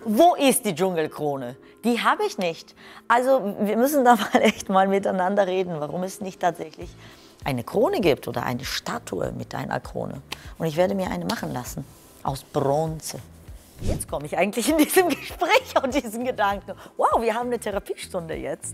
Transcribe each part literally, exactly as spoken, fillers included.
Wo ist die Dschungelkrone? Die habe ich nicht. Also wir müssen da mal echt mal miteinander reden, warum es nicht tatsächlich eine Krone gibt oder eine Statue mit einer Krone. Und ich werde mir eine machen lassen, aus Bronze. Jetzt komme ich eigentlich in diesem Gespräch auf diesen Gedanken. Wow, wir haben eine Therapiestunde jetzt.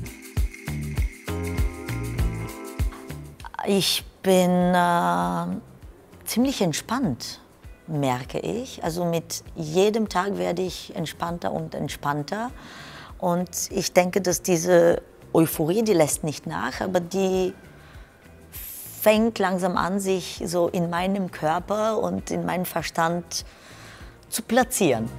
Ich bin äh, ziemlich entspannt, merke ich. Also mit jedem Tag werde ich entspannter und entspannter. Und ich denke, dass diese Euphorie, die lässt nicht nach, aber die fängt langsam an, sich so in meinem Körper und in meinem Verstand zu platzieren.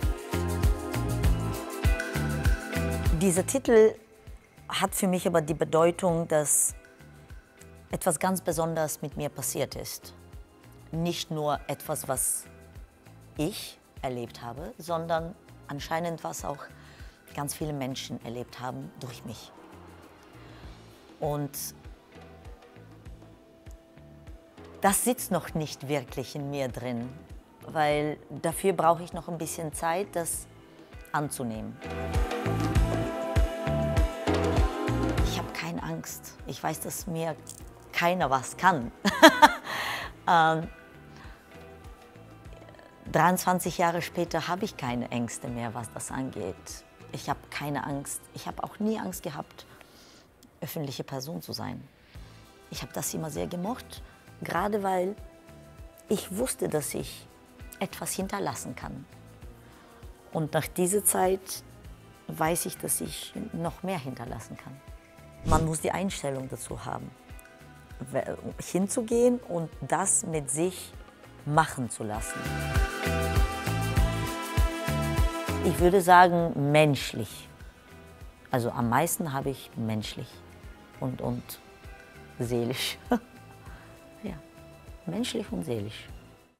Dieser Titel hat für mich aber die Bedeutung, dass etwas ganz Besonderes mit mir passiert ist. Nicht nur etwas, was ich erlebt habe, sondern anscheinend was auch ganz viele Menschen erlebt haben durch mich. Und das sitzt noch nicht wirklich in mir drin, weil dafür brauche ich noch ein bisschen Zeit, das anzunehmen. Ich habe keine Angst. Ich weiß, dass mir keiner was kann. ähm, dreiundzwanzig Jahre später habe ich keine Ängste mehr, was das angeht. Ich habe keine Angst. Ich habe auch nie Angst gehabt, öffentliche Person zu sein. Ich habe das immer sehr gemocht, gerade weil ich wusste, dass ich etwas hinterlassen kann. Und nach dieser Zeit weiß ich, dass ich noch mehr hinterlassen kann. Man muss die Einstellung dazu haben, hinzugehen und das mit sich machen zu lassen. Ich würde sagen, menschlich. Also am meisten habe ich menschlich und, und seelisch. Ja, menschlich und seelisch.